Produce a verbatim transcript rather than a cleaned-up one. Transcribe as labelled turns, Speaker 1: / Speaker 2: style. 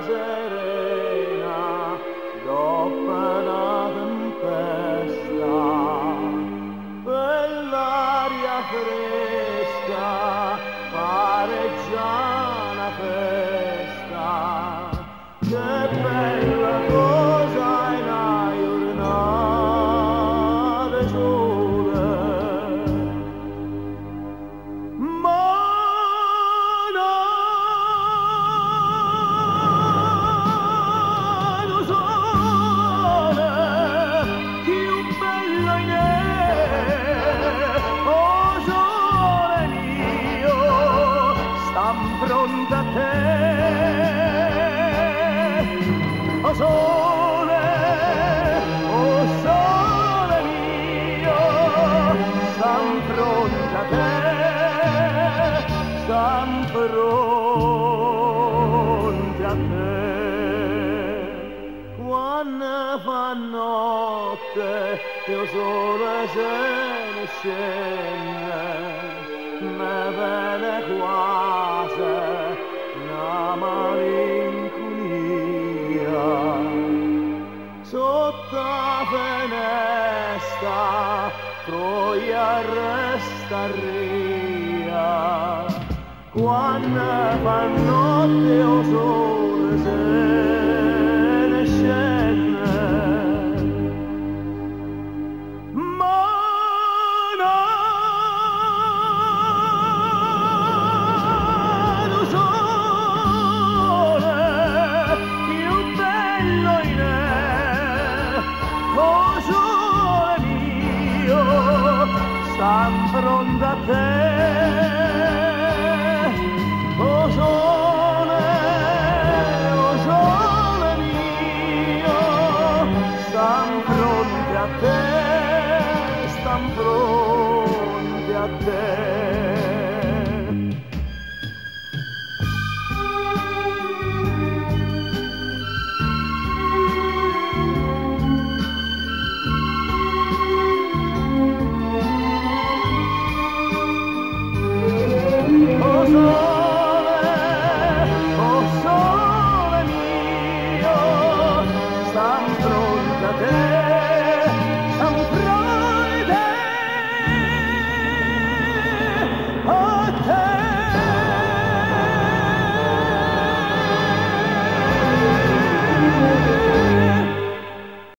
Speaker 1: serena dopo la tempesta, quell'aria fresca pare già una festa. Che bella cosa è una giornata sola, ma no sole più bello in è, oh sole mio, stan pronta a te. Oh sole, oh sole mio, stan pronta a te, stan pronta a te. Quando fa notte, io sole se ne scende, me viene quasi una malinconia. Sotto la finestra Troia resta ria, quando fa notte o sole se ne scende, ma no sole più bello in è, oh sole mio, stan pronta a te.